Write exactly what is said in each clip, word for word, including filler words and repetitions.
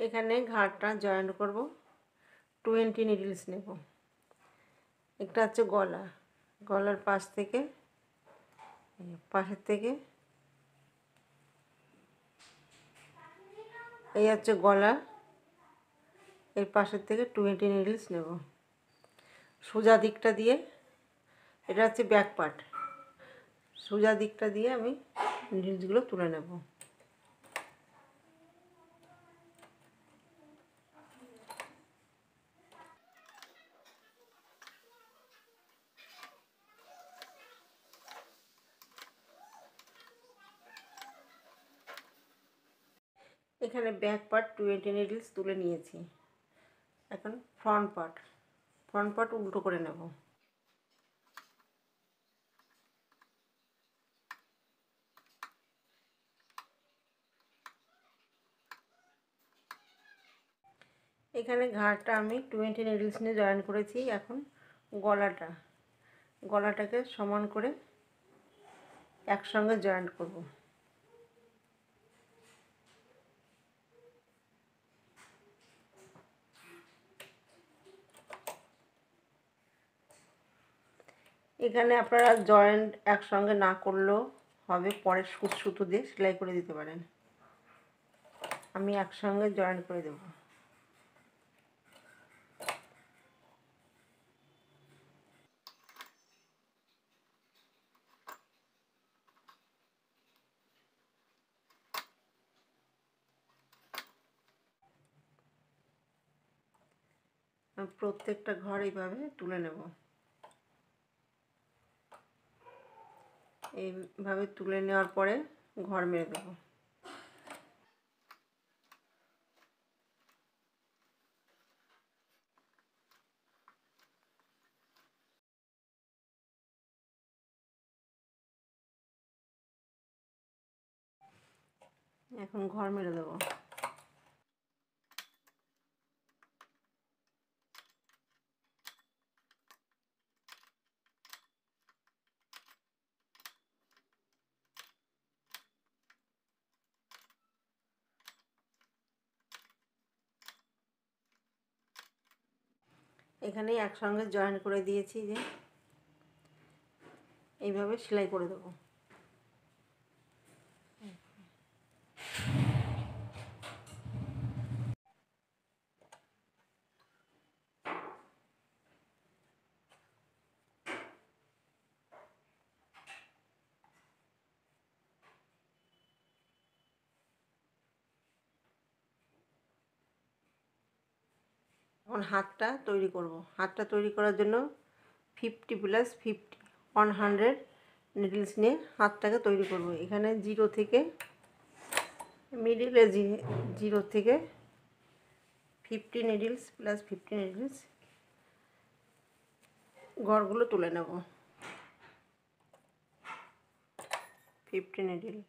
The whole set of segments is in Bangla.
এখানে ঘাড়টা জয়েন্ট করব, টোয়েন্টি নিডলস নেব। একটা হচ্ছে গলা, গলার পাশ থেকে পাশের থেকে এই হচ্ছে গলা, এর পাশের থেকে টোয়েন্টি নিডলস নেব সোজা দিকটা দিয়ে। এটা হচ্ছে ব্যাক পার্ট, সোজা দিকটা দিয়ে আমি নিডলসগুলো তুলে নেব। এখানে ব্যাক পার্ট টোয়েন্টি নিডলস তুলে নিয়েছি। এখন ফ্রন্ট পার্ট, ফ্রন্ট পার্ট উল্টো করে নেব। এখানে ঘাড়টা আমি টোয়েন্টি নিডলস নিয়ে জয়েন করেছি। এখন গলাটা গলাটাকে সমান করে একসঙ্গে জয়েন্ট করব। এখানে আপনারা জয়েন্ট একসঙ্গে না করলেও হবে, পরে সুতো সুতো দিয়ে সেলাই করে দিতে পারেন। আমি একসঙ্গে জয়েন্ট করে দেব। প্রত্যেকটা ঘর এইভাবে তুলে নেব। এইভাবে তুলে নেওয়ার পরে ঘর মেরে দেব। এখন ঘর মেরে দেব। এখানে একসঙ্গে জয়েন করে দিয়েছি, যে এইভাবে সেলাই করে দেবো। এখন হাতটা তৈরি করব। হাতটা তৈরি করার জন্য fifty plus fifty one hundred needles নিয়ে হাতটাকে তৈরি করব। এখানে জিরো থেকে মিডিলে জিরো থেকে fifty needles plus fifty needles ঘরগুলো তুলে নেব। ফিফটি নিডলস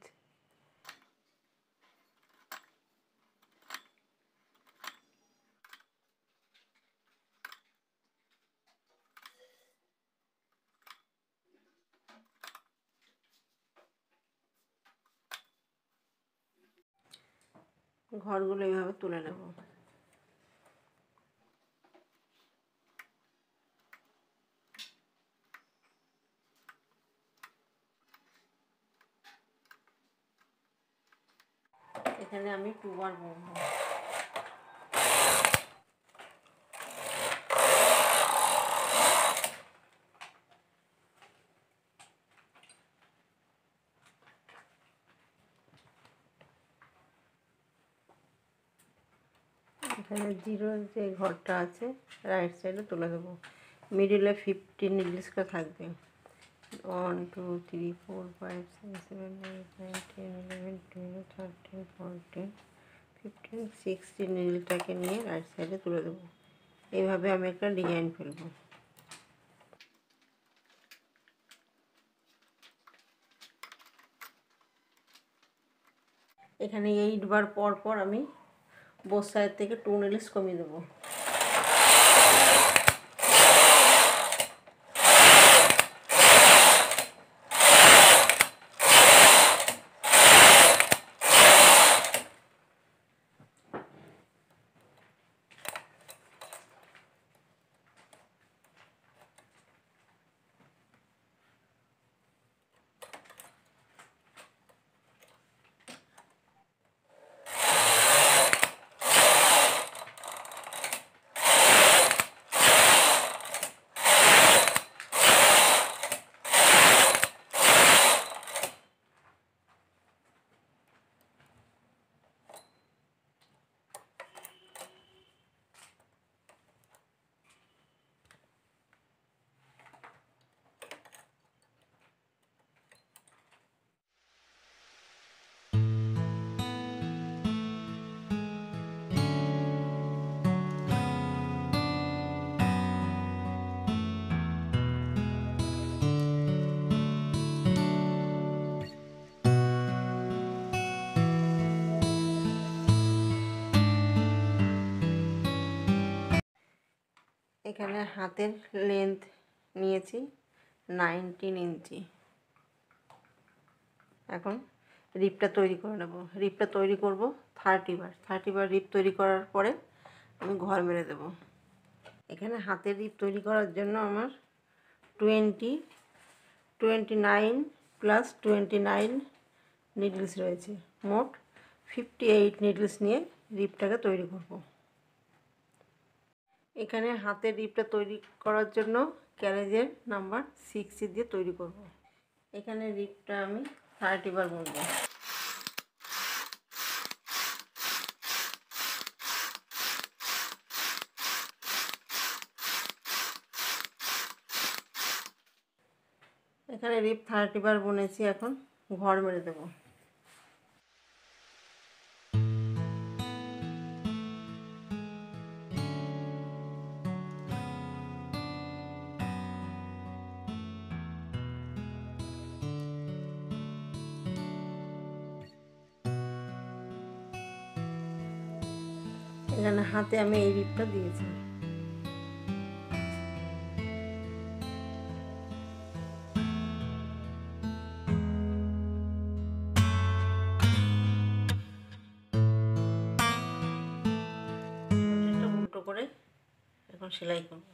ঘরগুলো এইভাবে তুলে নেব। এখানে আমি টু বার বুনবো। এখানে জিরো যে ঘরটা আছে রাইট সাইডে তুলে দেবো। মিডিলে ফিফটিন নিডলসটা থাকবে। One two three four five six seven eight nine ten eleven twelve thirteen fourteen fifteen sixteen নিডলটাকে নিয়ে রাইট সাইডে তুলে দেবো। এইভাবে আমি একটা ডিজাইন ফেলবো। এখানে এইট বার পর পর আমি বোথ সাইড থেকে টু নিডলস কমিয়ে দেবো। এখানে হাতের লেন্থ নিয়েছি নাইনটিন ইঞ্চি। এখন রিপটা তৈরি করে নেব। রিপটা তৈরি করব থার্টি বার থার্টি বার রিপ তৈরি করার পরে আমি ঘর মেরে দেব। এখানে হাতের রিপ তৈরি করার জন্য আমার twenty twenty nine plus twenty nine needles রয়েছে, মোট ফিফটি এইট নিডলস নিয়ে রিপটাকে তৈরি করব। এখানে হাতের রিপটা তৈরি করার জন্য ক্যারেজের নাম্বার সিক্স দিয়ে তৈরি করব। এখানে রিপটা আমি থার্টি বার বুনব। এখানে রিপ থার্টি বার বুনেছি, এখন ঘর মেরে দেব। এখানে হাতে আমি এই রিপটা দিয়েছি। উল্টো করে এখন সেলাই করব।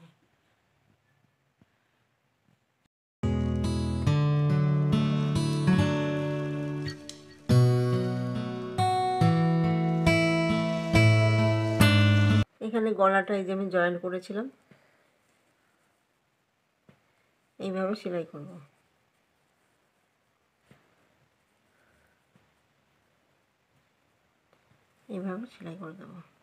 এখানে গলাটা এই যে আমি জয়েন করেছিলাম, এইভাবে সেলাই করব। এইভাবে সেলাই করে দেবো।